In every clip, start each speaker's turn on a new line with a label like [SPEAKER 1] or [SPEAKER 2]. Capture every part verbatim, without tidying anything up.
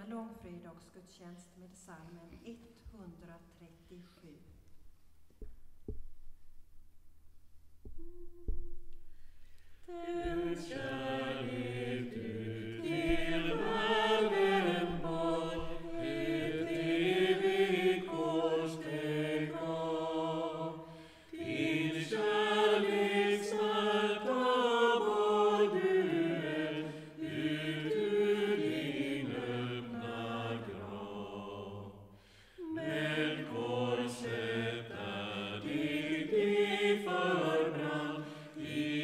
[SPEAKER 1] denna långfredagsgudstjänst med psalmen etthundratrettiosju.
[SPEAKER 2] Den kärlek du till världen bar, ett evigt korssteg gav. Din kärlek smärta bar du än ut ur din öppna grav. Men korset är ditt liv förbrant i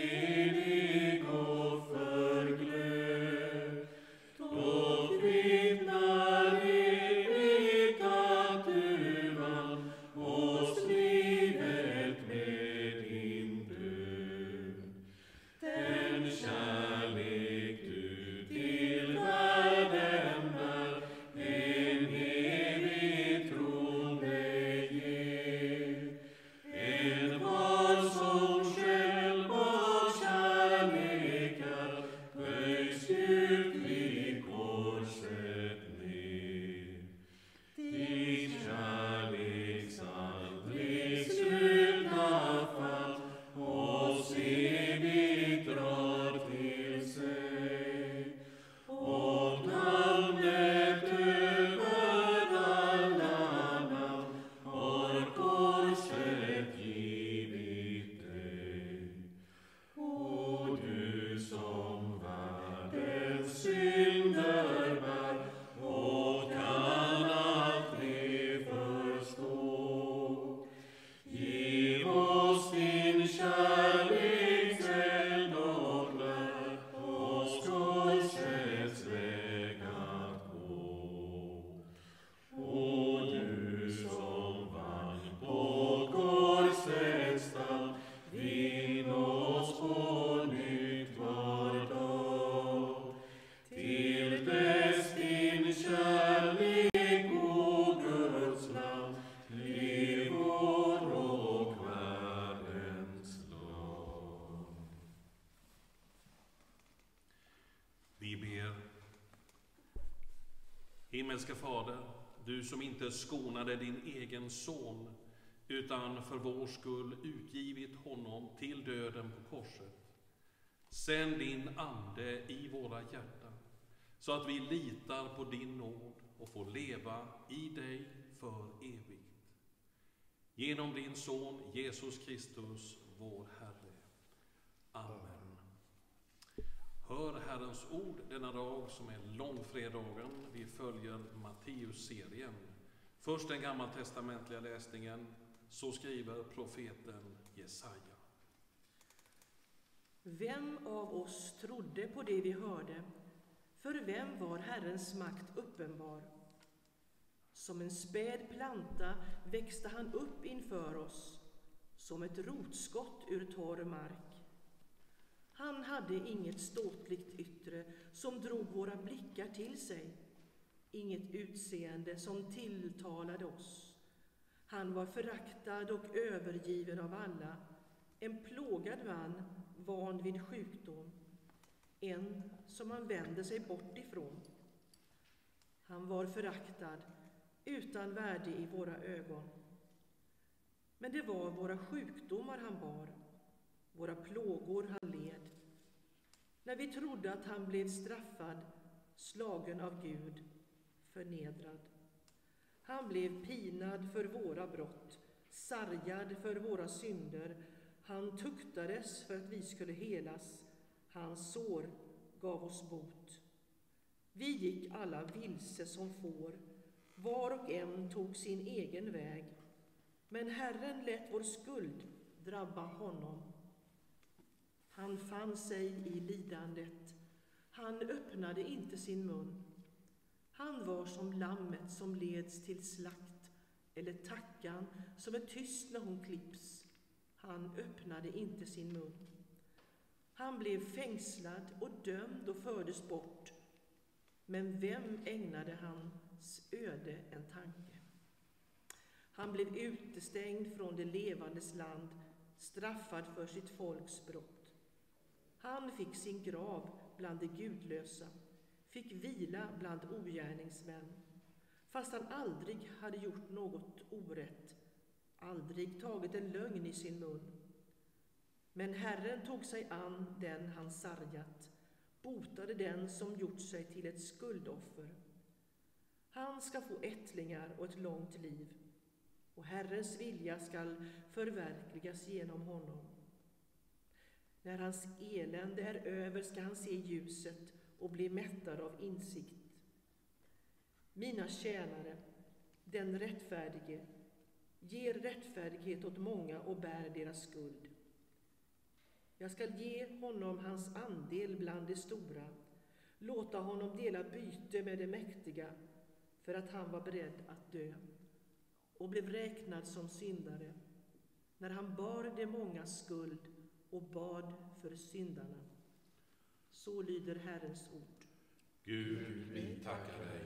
[SPEAKER 3] Himmelske Fader, du som inte skonade din egen son, utan för vår skull utgivit honom till döden på korset. Sänd din ande i våra hjärtan, så att vi litar på din nåd och får leva i dig för evigt. Genom din son Jesus Kristus, vår Herre. Amen. Hör Herrens ord denna dag som är långfredagen. Vi följer Matteus-serien. Först den gammaltestamentliga läsningen, så skriver profeten Jesaja.
[SPEAKER 4] Vem av oss trodde på det vi hörde? För vem var Herrens makt uppenbar? Som en späd planta växte han upp inför oss, som ett rotskott ur torr mark. Han hade inget ståtligt yttre som drog våra blickar till sig, inget utseende som tilltalade oss. Han var föraktad och övergiven av alla, en plågad man, van vid sjukdom, en som man vände sig bort ifrån. Han var föraktad, utan värde i våra ögon. Men det var våra sjukdomar han bar, våra plågor han led. När vi trodde att han blev straffad, slagen av Gud, förnedrad. Han blev pinad för våra brott, sargad för våra synder. Han tuktades för att vi skulle helas. Hans sår gav oss bot. Vi gick alla vilse som får. Var och en tog sin egen väg. Men Herren lät vår skuld drabba honom. Han fann sig i lidandet. Han öppnade inte sin mun. Han var som lammet som leds till slakt, eller tackan som är tyst när hon klipps. Han öppnade inte sin mun. Han blev fängslad och dömd och fördes bort. Men vem ägnade hans öde en tanke? Han blev utestängd från det levandes land, straffad för sitt folks brott. Han fick sin grav bland de gudlösa, fick vila bland ogärningsmän, fast han aldrig hade gjort något orätt, aldrig tagit en lögn i sin mun. Men Herren tog sig an den han sargat, botade den som gjort sig till ett skuldoffer. Han ska få ättlingar och ett långt liv, och Herrens vilja skall förverkligas genom honom. När hans elände är över ska han se ljuset och bli mättad av insikt. Mina tjänare, den rättfärdige, ger rättfärdighet åt många och bär deras skuld. Jag ska ge honom hans andel bland de stora, låta honom dela byte med de mäktiga, för att han var beredd att dö och blev räknad som syndare, när han bar de mångas skuld och bad för syndarna. Så lyder Herrens ord.
[SPEAKER 2] Gud, vi tackar dig.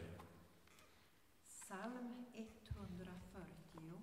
[SPEAKER 1] Psalm etthundrafyrtio.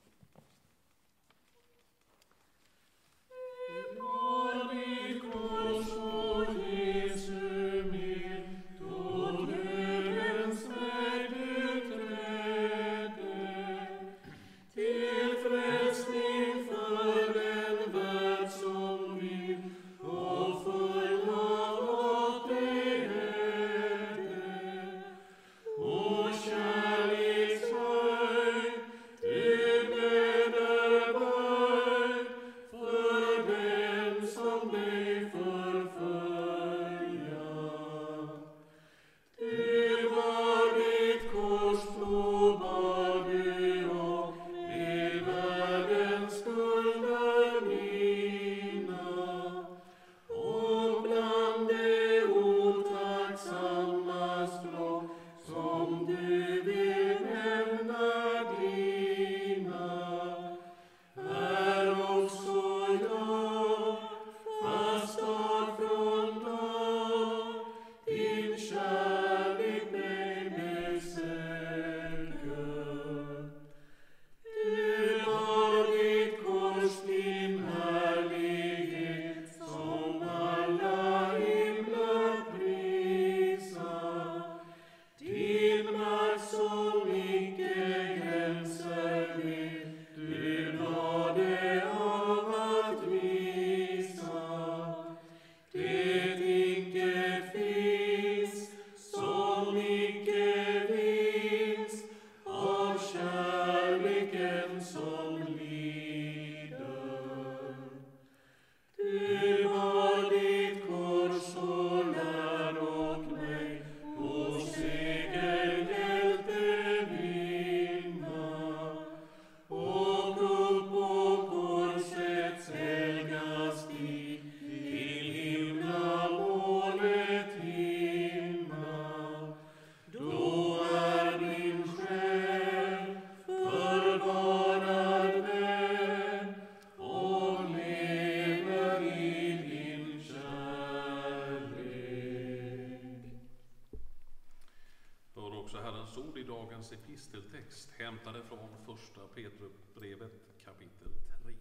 [SPEAKER 3] Episteltext hämtade från första Petrusbrevet kapitel tre.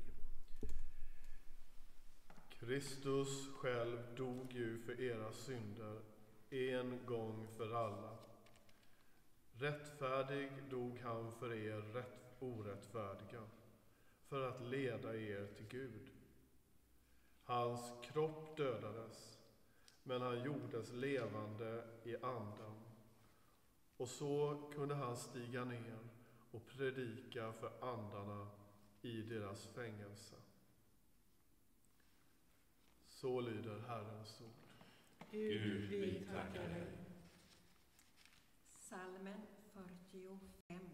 [SPEAKER 5] Kristus själv dog ju för era synder en gång för alla. Rättfärdig dog han för er rätt orättfärdiga, för att leda er till Gud. Hans kropp dödades, men han gjordes levande i anden. Och så kunde han stiga ner och predika för andarna i deras fängelse. Så lyder Herrens ord.
[SPEAKER 2] Gud, vi tackar dig.
[SPEAKER 1] Psalmen fyrtiofem.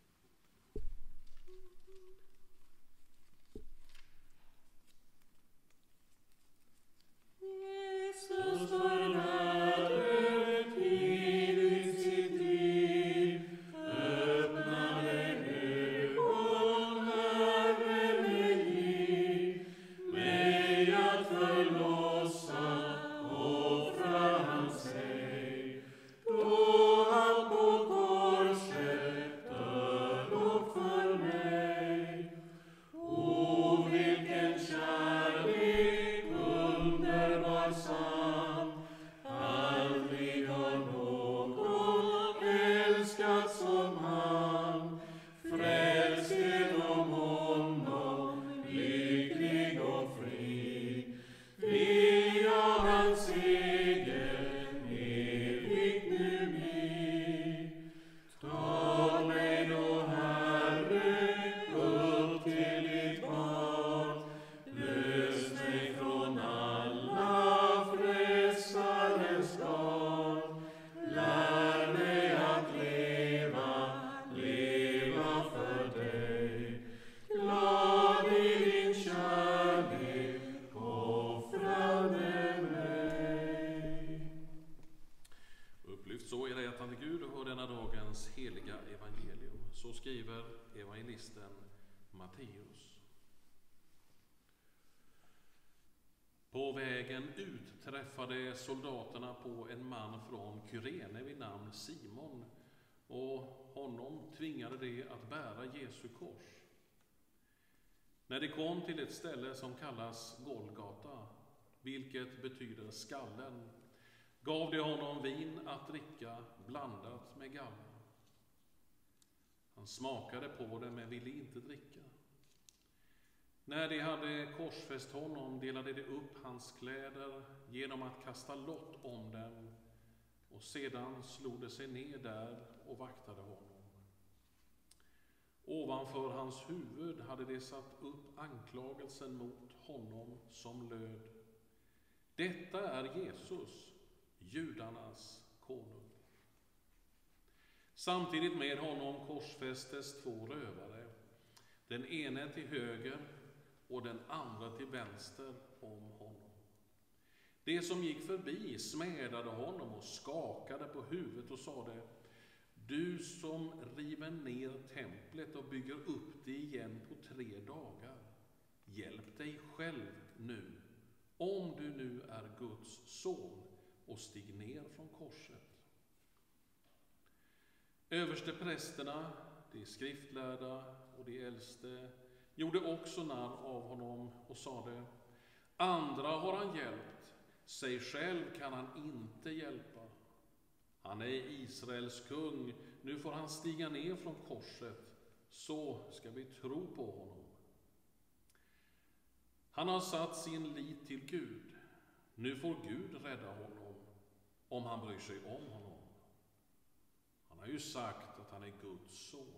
[SPEAKER 2] Jesus förlade tidigt sitt liv, öppnade ögon, Herre mig, mig att förlossa, offra han sig, då han på korset död och för mig. O, vilken kärlek underbar sann, aldrig har någon
[SPEAKER 3] Matteus. På vägen ut träffade soldaterna på en man från Kyrene vid namn Simon, och honom tvingade de att bära Jesu kors. När de kom till ett ställe som kallas Golgata, vilket betyder skallen, gav de honom vin att dricka blandat med galla. Han smakade på det men ville inte dricka. När de hade korsfäst honom delade de upp hans kläder genom att kasta lott om dem, och sedan slog de sig ner där och vaktade honom. Ovanför hans huvud hade de satt upp anklagelsen mot honom som löd: Detta är Jesus, judarnas konung. Samtidigt med honom korsfästes två rövare, den ene till höger och den andra till vänster om honom. De som gick förbi smädade honom och skakade på huvudet och sade: Du som river ner templet och bygger upp det igen på tre dagar, hjälp dig själv nu, om du nu är Guds son, och stig ner från korset. Översteprästerna, de skriftlärda och de äldste gjorde också narr av honom och sade: Andra har han hjälpt, sig själv kan han inte hjälpa. Han är Israels kung, nu får han stiga ner från korset, så ska vi tro på honom. Han har satt sin lit till Gud, nu får Gud rädda honom, om han bryr sig om honom. Han har ju sagt att han är Guds son.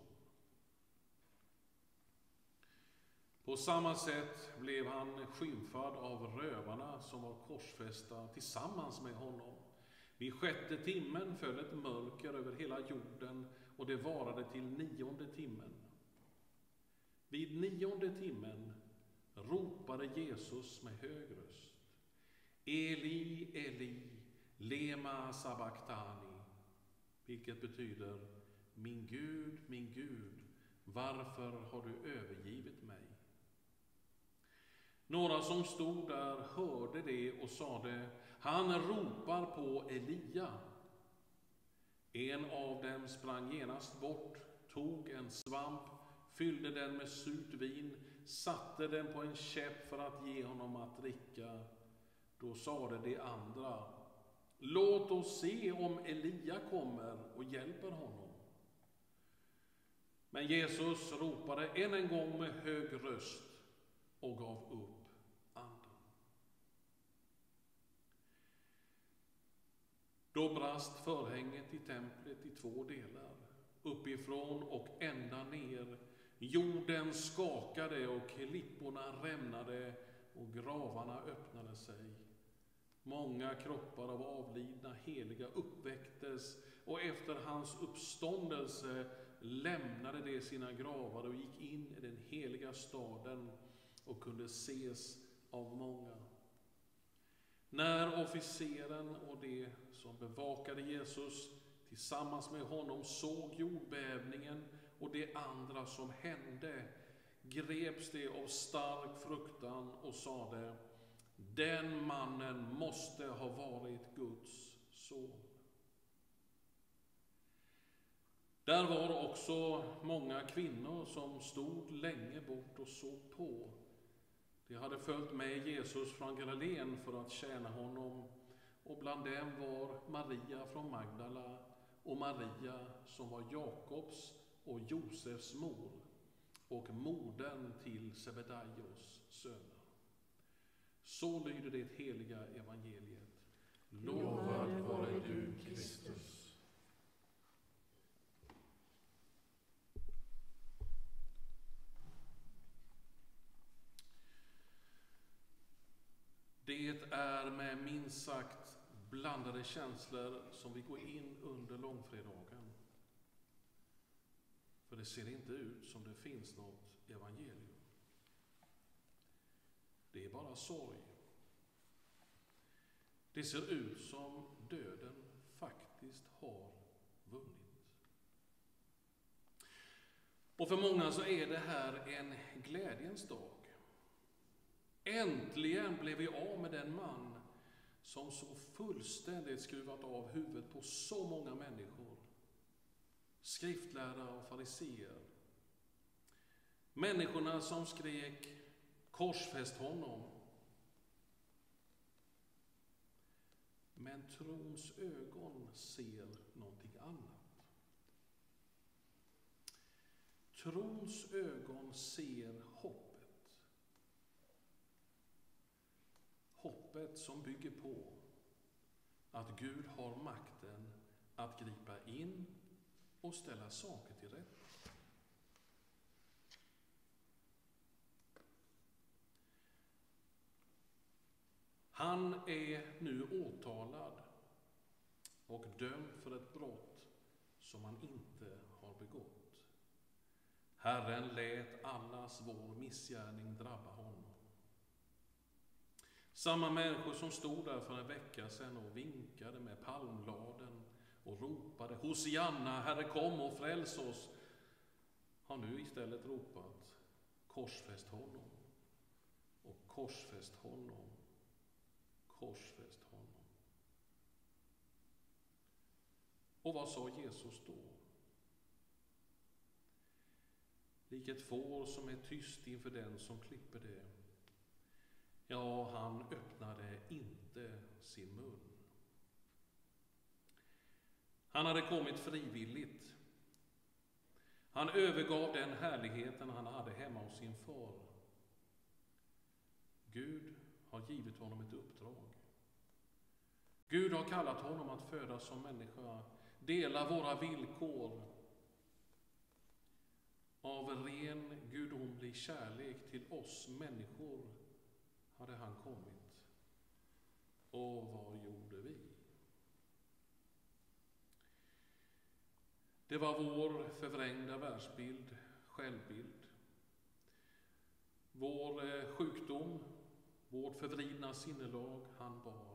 [SPEAKER 3] På samma sätt blev han skymfad av rövarna som var korsfästa tillsammans med honom. Vid sjätte timmen föll ett mörker över hela jorden, och det varade till nionde timmen. Vid nionde timmen ropade Jesus med hög röst: Eli, Eli, lema sabachthani, vilket betyder: Min Gud, min Gud, varför har du övergivit mig? Några som stod där hörde det och sade: Han ropar på Elia. En av dem sprang genast bort, tog en svamp, fyllde den med surt vin, satte den på en käpp för att ge honom att dricka. Då sade de andra: Låt oss se om Elia kommer och hjälper honom. Men Jesus ropade än en gång med hög röst och gav upp andan. Då brast förhänget i templet i två delar, uppifrån och ända ner. Jorden skakade och klipporna rämnade och gravarna öppnade sig. Många kroppar av avlidna heliga uppväcktes, och efter hans uppståndelse lämnade de sina gravar och gick in i den heliga staden och kunde ses av många. När officeren och de som bevakade Jesus tillsammans med honom såg jordbävningen och det andra som hände, greps de av stark fruktan och sade: Den mannen måste ha varit Guds son. Där var också många kvinnor som stod länge bort och såg på. De hade följt med Jesus från Galileen för att tjäna honom, och bland dem var Maria från Magdala och Maria som var Jakobs och Josefs mor och modern till Sebedaios söner. Så lyder det heliga evangeliet.
[SPEAKER 2] Lovad vare du, Kristus.
[SPEAKER 3] Det är med minst sagt blandade känslor som vi går in under långfredagen. För det ser inte ut som det finns något evangelium. Det är bara sorg. Det ser ut som döden faktiskt har vunnit. Och för många så är det här en glädjens dag. Äntligen blev vi av med den man som så fullständigt skruvat av huvudet på så många människor. Skriftlärare och fariseer. Människorna som skrek korsfäst honom. Men trons ögon ser någonting annat. Trons ögon ser hoppet. Hoppet som bygger på att Gud har makten att gripa in och ställa saker till rätta. Han är nu åtalad och dömd för ett brott som han inte har begått. Herren lät allas vår missgärning drabba honom. Samma människor som stod där för en vecka sedan och vinkade med palmbladen och ropade Hosianna, Herre kom och fräls oss, har nu istället ropat korsfäst honom och korsfäst honom, korsfäst honom. Och vad sa Jesus då? Lik ett får som är tyst inför den som klipper det. Ja, han öppnade inte sin mun. Han hade kommit frivilligt. Han övergav den härligheten han hade hemma hos sin far. Gud har givit honom ett uppdrag. Gud har kallat honom att födas som människa, dela våra villkor. Av ren gudomlig kärlek till oss människor hade han kommit. Och vad gjorde vi? Det var vår förvrängda världsbild, självbild. Vår sjukdom, vårt förvridna sinnelag han bar.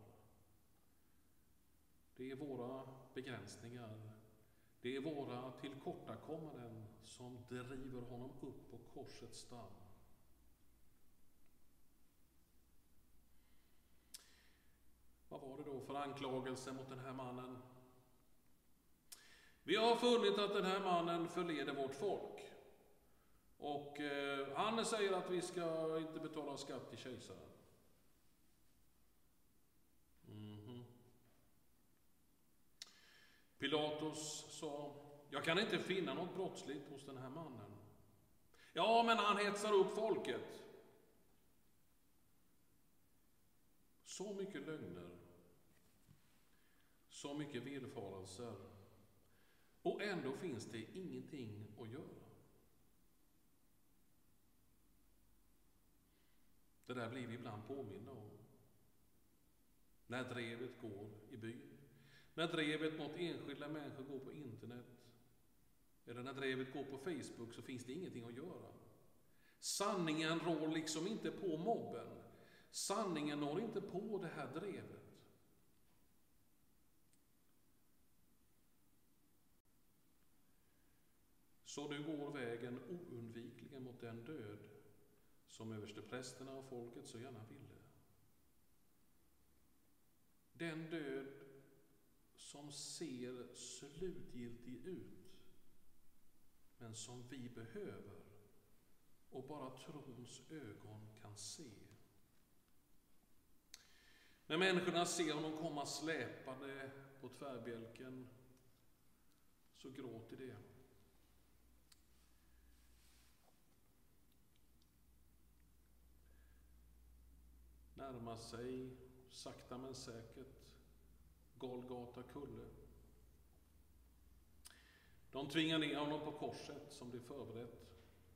[SPEAKER 3] Det är våra begränsningar, det är våra tillkortakommanden som driver honom upp på korsets stam. Vad var det då för anklagelse mot den här mannen? Vi har funnit att den här mannen förleder vårt folk. Och eh, han säger att vi ska inte betala skatt till kejsaren. Mm-hmm. Pilatus sa, jag kan inte finna något brottsligt hos den här mannen. Ja, men han hetsar upp folket. Så mycket lögner. Så mycket villfarelser. Och ändå finns det ingenting att göra. Det där blir vi ibland påminna om. När drevet går i byn. När drevet mot enskilda människor går på internet. Eller när drevet går på Facebook så finns det ingenting att göra. Sanningen rår liksom inte på mobben. Sanningen når inte på det här drevet. Så du går vägen oundvikligen mot den död som översteprästerna och folket så gärna ville. Den död som ser slutgiltig ut, men som vi behöver och bara trons ögon kan se. När människorna ser honom komma släpande på tvärbjälken så gråter det. Närmar sig sakta men säkert Golgata kulle. De tvingar ner honom på korset som det är förberett.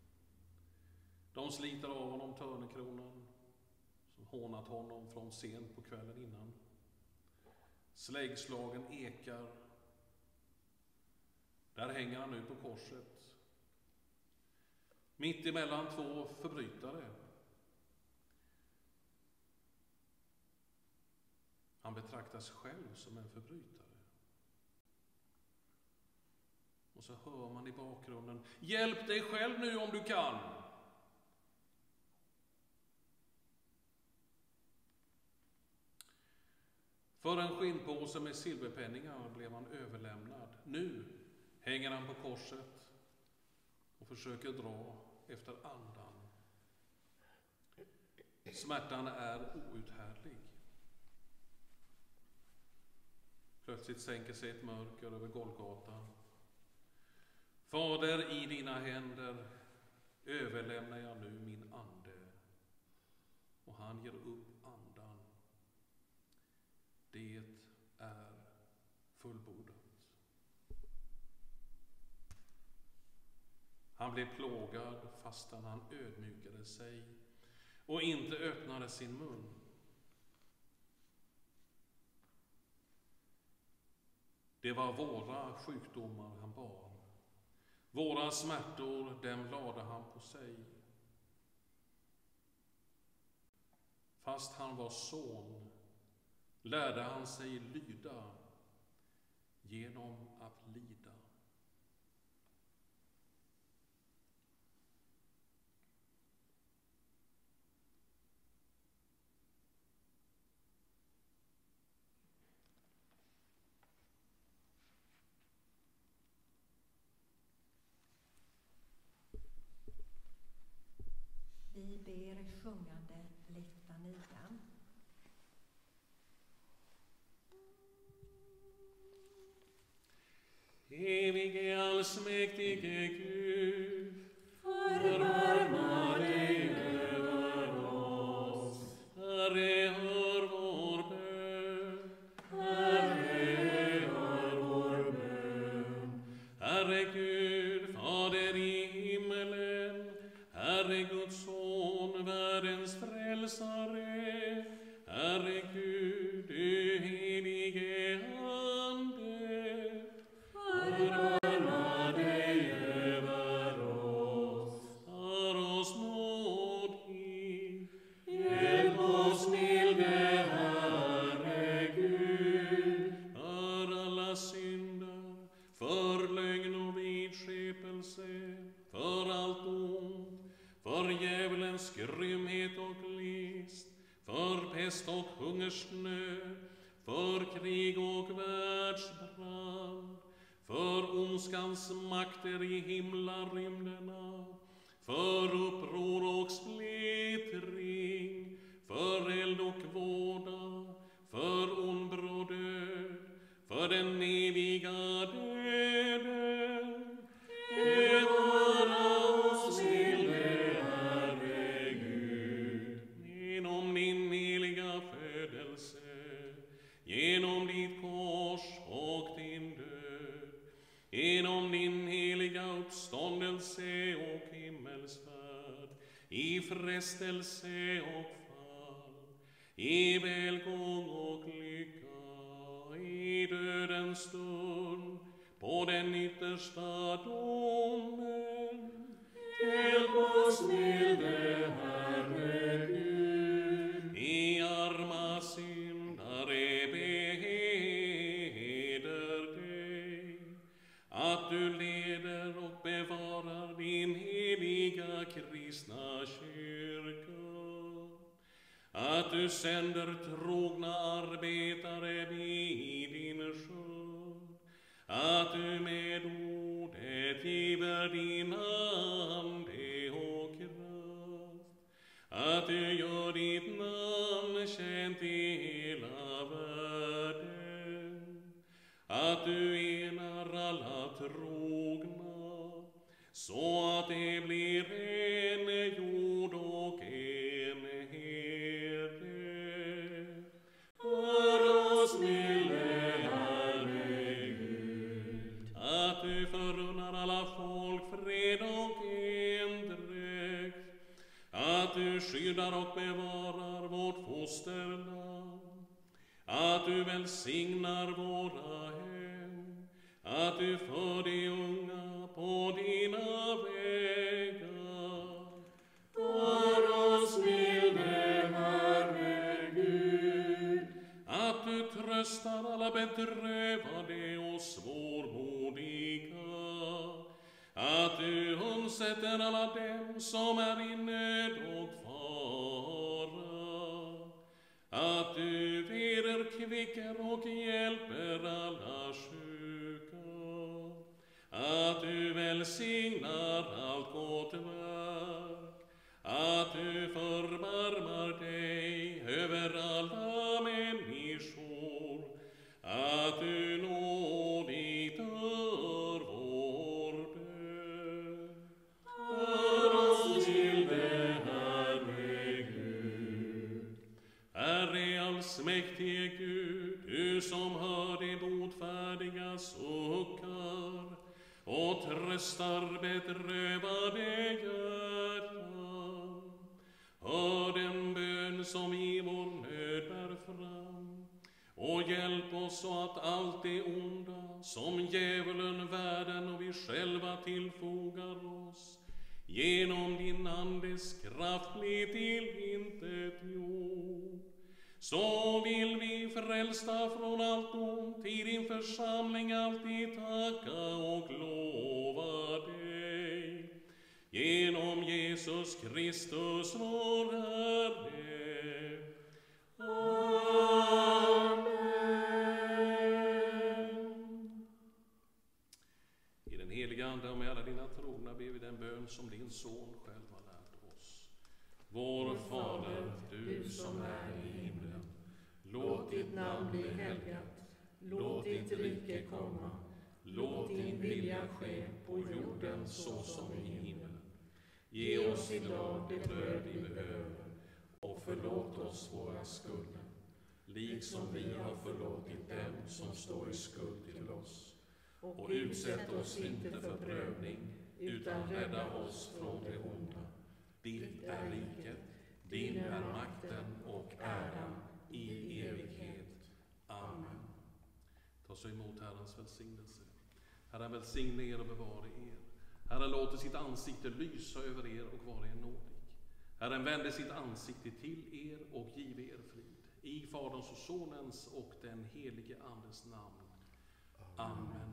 [SPEAKER 3] De sliter av honom törnekronan som hånat honom från sent på kvällen innan. Släggslagen ekar. Där hänger han nu på korset. Mitt emellan två förbrytare. Han betraktas själv som en förbrytare. Och så hör man i bakgrunden: hjälp dig själv nu om du kan. För en skinnpåse med silverpenningar blev han överlämnad. Nu hänger han på korset och försöker dra efter andan. Smärtan är outhärdlig. Plötsligt sänker sig ett mörker över Golgata. Fader, i dina händer överlämnar jag nu min ande. Och han ger upp andan. Det är fullbordat. Han blev plågad fastän han ödmjukade sig och inte öppnade sin mun. Det var våra sjukdomar han bar. Våra smärtor, dem lade han på sig. Fast han var son lärde han sig lyda genom att lida.
[SPEAKER 1] Vi ber sjungande litanian.
[SPEAKER 3] Evige allsmäktige Gud, förbarma dig över oss. Herre, hör vår bön. Herre, hör vår bön. Herre Gud, Fader i himmelen, Herre Guds son, världens frälsare, Herre Gud, du helige Ande, förbarma dig över oss. För oss nådig, hjälp oss milde Herre Gud. För alla synder, för lögn och vidskepelse, för allt ont, för djävulens grymhet och list, för pest och hungersnöd, för krig och världsbrand, för ondskans makter i himlarymderna, för uppror och splittring, för eld och våda, för ond och död, för den eviga döden. Bevara oss milde Herre Gud, genom din heliga födelse, genom ditt kors och din död, genom din heliga uppståndelse och himmelsfärd, i frestelse och fall, i välgång och lycka, i dödens stund, på den yttersta domen. Hjälp oss milde Herre Gud. I arma syndare beder dig, att du leder och bevarar din heliga kristna kyrka, att du sänder trogna arbetare vid din skörd, att du med ordet giver din ande och kraft, att du gör ditt namn känt i hela världen, att du enar alla trogna, så att det blir en jord och en herde. Hör oss milde Herre Gud, att du förunnar alla folk fred och endräkt, att du skyddar och bevarar vårt fosterland, att du välsignar våra hem, att du för de unga på dina vägar. För oss milde Herre Gud, att du tröstar alla bedrövade och svårmodiga, du undsätter alla dem som är i nöd och fara, att du vederkvicker och hjälper alla sjuka, att du välsignar allt gott verk, att du förbarmar dig över alla människor, att du nådigt hör vår bön. Hör oss till det, Herre Gud. Herre allsmäktige Gud, du som hör de botfärdiga suckar och tröstar bedrövade hjärtan. Hör den bön som i vår nöd bär fram, och hjälp oss så att allt det onda som djävulen, världen och vi själva tillfogar oss genom din andes kraft blir tillintetgjord. Så vill vi frälsta från allt ont i din församling alltid tacka och lova dig. Genom Jesus Kristus vår Herre. Amen. I den heliga Ande och med alla dina trogna ber vi den bön som din son själv har lärt oss. Vår Fader, du som är i himlen. Låt ditt namn bli helgat. Låt ditt rike komma. Låt din vilja ske på jorden så som i himlen. Ge oss idag det bröd vi behöver, och förlåt oss våra skulder, liksom vi har förlåtit dem som står i skuld till oss. Och utsätt oss inte för prövning, utan rädda oss från det onda. Ditt är riket, din är makten och äran i evighet. Amen. Ta så emot Herrens välsignelse. Herren välsigne er och bevara er. Herren låter sitt ansikte lysa över er och vara er nådig. Herren vänder sitt ansikte till er och give er frid. I Faderns och Sonens och den helige Andes namn. Amen.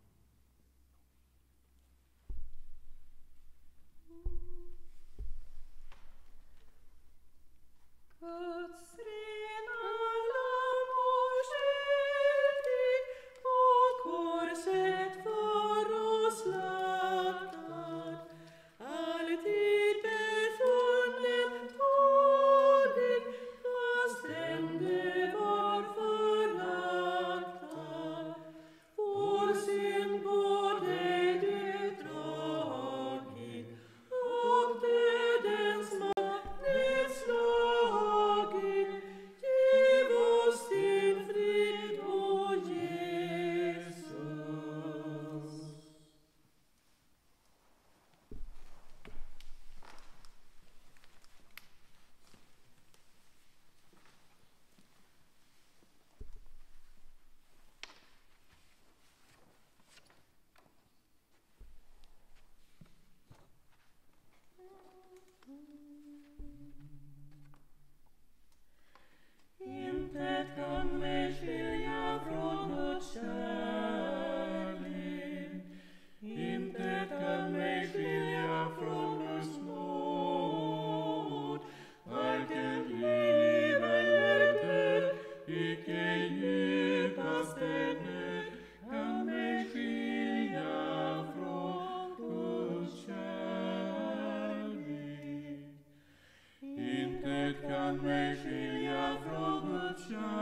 [SPEAKER 4] Guds rena lam oskyldig på korset för oss slaktad, alltid befunnen tålig, fast ände var föraktad. Vår synd både det dragit och dödens makt nedslagit. Giv oss din frid, o Jesus. Intet kan mig skilja från Guds kärlek. Intet kan mig skilja från Guds nåd. Varken liv eller död, icke djupaste nöd kan mig skilja från Guds kärlek. Intet kan mig skilja från Guds kärlek.